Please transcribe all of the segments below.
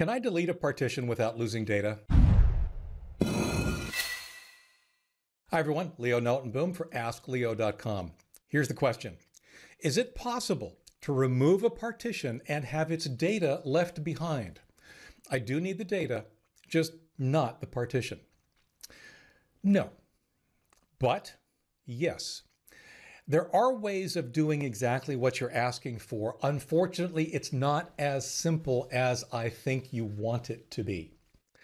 Can I delete a partition without losing data? Hi everyone, Leo Nelton-Boom for askleo.com. Here's the question. Is it possible to remove a partition and have its data left behind? I do need the data, just not the partition. No, but yes. There are ways of doing exactly what you're asking for. Unfortunately, it's not as simple as I think you want it to be.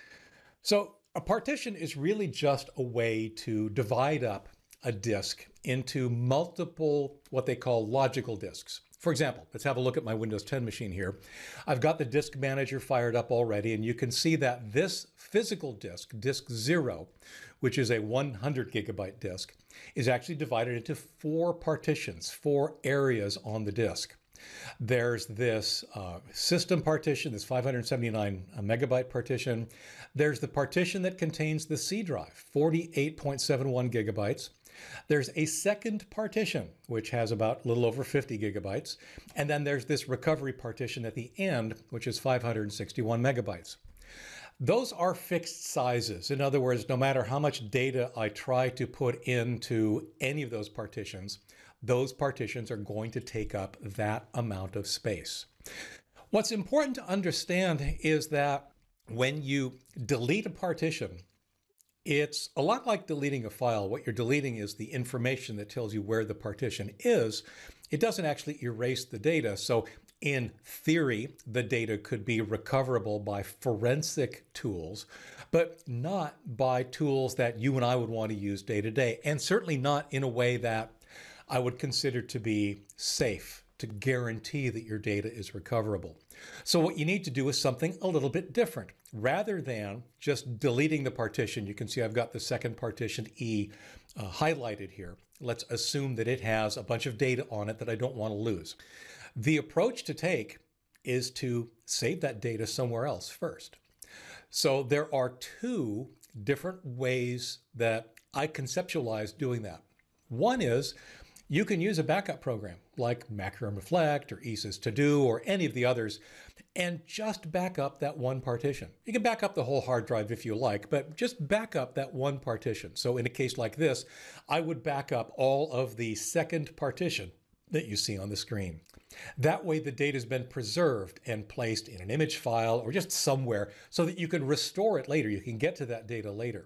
So a partition is really just a way to divide up a disk into multiple, what they call logical disks. For example, let's have a look at my Windows 10 machine here. I've got the disk manager fired up already, and you can see that this physical disk, disk 0, which is a 100 gigabyte disk, is actually divided into 4 partitions, 4 areas on the disk. There's this system partition, this 579 megabyte partition. There's the partition that contains the C drive, 48.71 gigabytes. There's a second partition, which has about a little over 50 gigabytes. And then there's this recovery partition at the end, which is 561 megabytes. Those are fixed sizes. In other words, no matter how much data I try to put into any of those partitions are going to take up that amount of space. What's important to understand is that when you delete a partition, it's a lot like deleting a file. What you're deleting is the information that tells you where the partition is. It doesn't actually erase the data. So in theory, the data could be recoverable by forensic tools, but not by tools that you and I would want to use day to day, and certainly not in a way that I would consider to be safe, to guarantee that your data is recoverable. So what you need to do is something a little bit different. Rather than just deleting the partition, you can see I've got the second partition E highlighted here. Let's assume that it has a bunch of data on it that I don't want to lose. The approach to take is to save that data somewhere else first. So there are 2 different ways that I conceptualize doing that. One is you can use a backup program like Macro Reflect or ESYS To Do or any of the others and just back up that one partition. You can back up the whole hard drive if you like, but just back up that one partition. So in a case like this, I would back up all of the second partition that you see on the screen. That way the data has been preserved and placed in an image file or just somewhere so that you can restore it later. You can get to that data later.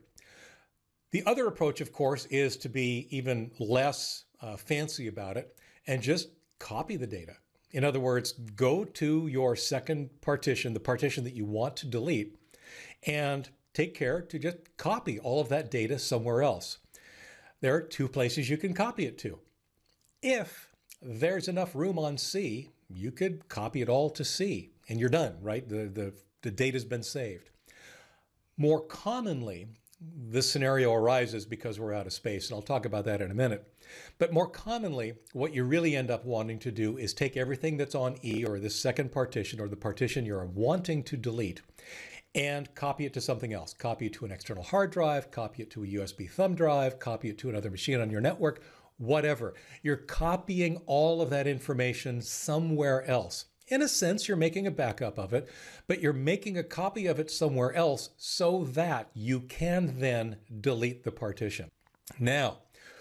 The other approach, of course, is to be even less fancy about it and just copy the data. In other words, go to your second partition, the partition that you want to delete, and take care to just copy all of that data somewhere else. There are 2 places you can copy it to. If there's enough room on C, you could copy it all to C and you're done, right? The data's been saved. More commonly, this scenario arises because we're out of space, and I'll talk about that in a minute. But more commonly, what you really end up wanting to do is take everything that's on E, or the second partition, or the partition you're wanting to delete, and copy it to something else. Copy it to an external hard drive, copy it to a USB thumb drive, copy it to another machine on your network, whatever. You're copying all of that information somewhere else. In a sense, you're making a backup of it, but you're making a copy of it somewhere else so that you can then delete the partition. Now,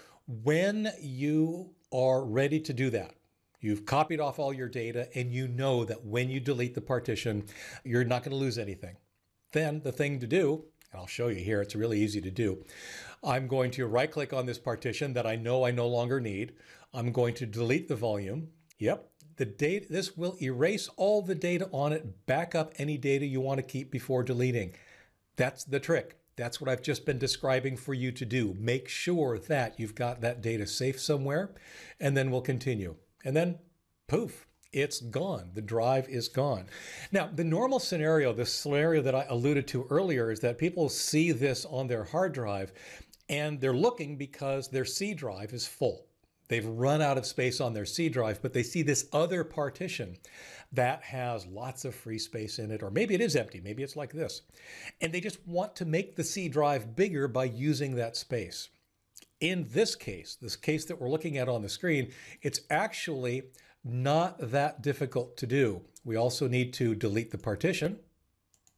when you are ready to do that, you've copied off all your data and you know that when you delete the partition, you're not going to lose anything. Then the thing to do, and I'll show you here, it's really easy to do. I'm going to right-click on this partition that I know I no longer need. I'm going to delete the volume. Yep. This will erase all the data on it, back up any data you want to keep before deleting. That's the trick. That's what I've just been describing for you to do. Make sure that you've got that data safe somewhere, and then we'll continue. And then poof, it's gone. The drive is gone. Now, the normal scenario, the scenario that I alluded to earlier, is that people see this on their hard drive and they're looking because their C drive is full. They've run out of space on their C drive, but they see this other partition that has lots of free space in it, or maybe it is empty, maybe it's like this. And they just want to make the C drive bigger by using that space. In this case that we're looking at on the screen, it's actually not that difficult to do. We also need to delete the partition.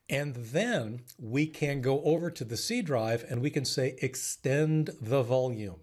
And then we can go over to the C drive and we can say extend the volume.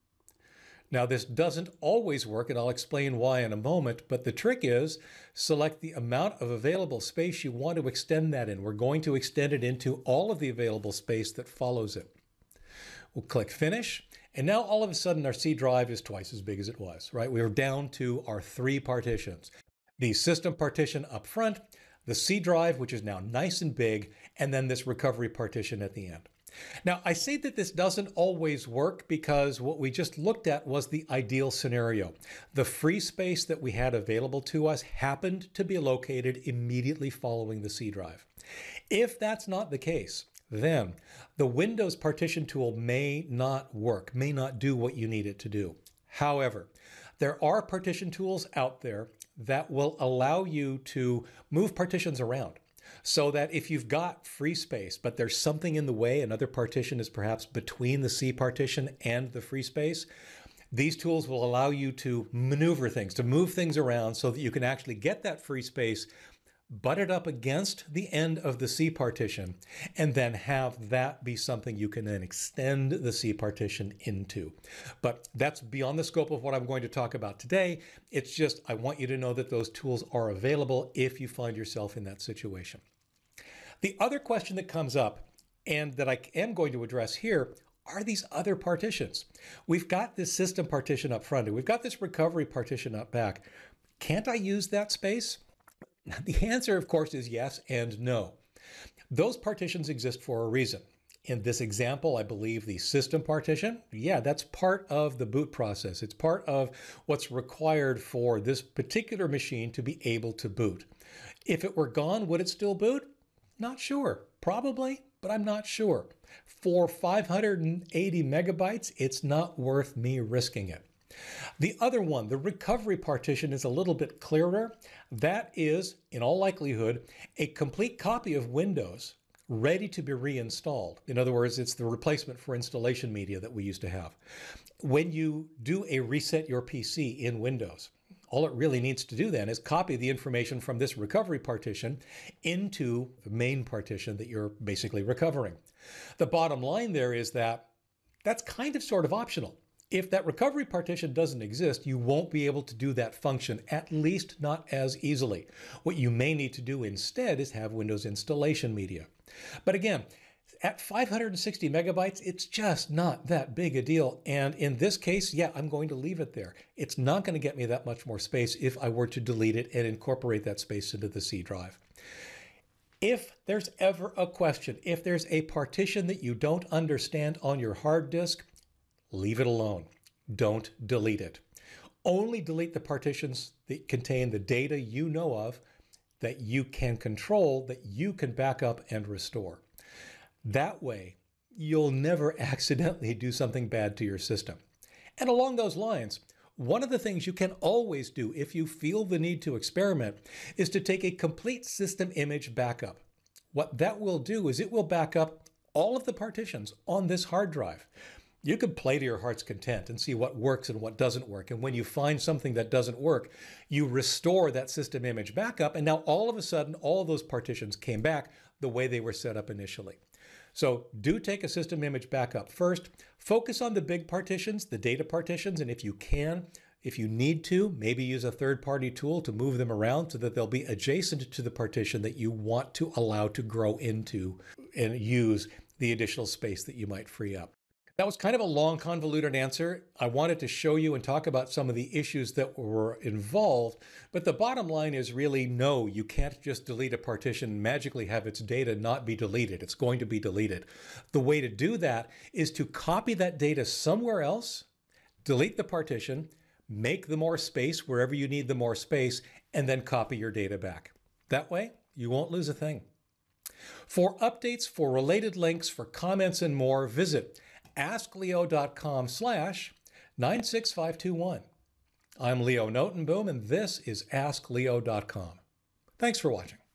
Now this doesn't always work, and I'll explain why in a moment, but the trick is select the amount of available space you want to extend that in. We're going to extend it into all of the available space that follows it. We'll click Finish, and now all of a sudden our C drive is twice as big as it was, right? We're down to our 3 partitions. The system partition up front, the C drive, which is now nice and big, and then this recovery partition at the end. Now, I say that this doesn't always work because what we just looked at was the ideal scenario. The free space that we had available to us happened to be located immediately following the C drive. If that's not the case, then the Windows partition tool may not work, may not do what you need it to do. However, there are partition tools out there that will allow you to move partitions around, so that if you've got free space, but there's something in the way, another partition is perhaps between the C partition and the free space, these tools will allow you to maneuver things, to move things around so that you can actually get that free space butted up against the end of the C partition, and then have that be something you can then extend the C partition into. But that's beyond the scope of what I'm going to talk about today. It's just, I want you to know that those tools are available if you find yourself in that situation. The other question that comes up, and that I am going to address here, are these other partitions. We've got this system partition up front, and we've got this recovery partition up back. Can't I use that space? The answer, of course, is yes and no. Those partitions exist for a reason. In this example, I believe the system partition, yeah, that's part of the boot process. It's part of what's required for this particular machine to be able to boot. If it were gone, would it still boot? Not sure. Probably, but I'm not sure. For 580 megabytes, it's not worth me risking it. The other one, the recovery partition, is a little bit clearer. That is, in all likelihood, a complete copy of Windows ready to be reinstalled. In other words, it's the replacement for installation media that we used to have. When you do a reset your PC in Windows, all it really needs to do then is copy the information from this recovery partition into the main partition that you're basically recovering. The bottom line there is that that's kind of sort of optional. If that recovery partition doesn't exist, you won't be able to do that function, at least not as easily. What you may need to do instead is have Windows installation media. But again, at 560 megabytes, it's just not that big a deal. And in this case, yeah, I'm going to leave it there. It's not going to get me that much more space if I were to delete it and incorporate that space into the C drive. If there's ever a question, if there's a partition that you don't understand on your hard disk, leave it alone. Don't delete it. Only delete the partitions that contain the data you know of, that you can control, that you can back up and restore. That way, you'll never accidentally do something bad to your system. And along those lines, one of the things you can always do if you feel the need to experiment is to take a complete system image backup. What that will do is it will back up all of the partitions on this hard drive. You can play to your heart's content and see what works and what doesn't work. And when you find something that doesn't work, you restore that system image backup. And now all of a sudden, all of those partitions came back the way they were set up initially. So do take a system image backup first. Focus on the big partitions, the data partitions. And if you can, if you need to, maybe use a third-party tool to move them around so that they'll be adjacent to the partition that you want to allow to grow into and use the additional space that you might free up. That was kind of a long, convoluted answer. I wanted to show you and talk about some of the issues that were involved, but the bottom line is really no, you can't just delete a partition and magically have its data not be deleted. It's going to be deleted. The way to do that is to copy that data somewhere else, delete the partition, make the more space wherever you need the more space, and then copy your data back. That way, you won't lose a thing. For updates, for related links, for comments and more, visit askleo.com/96521. I'm Leo Notenboom, and this is askleo.com. Thanks for watching.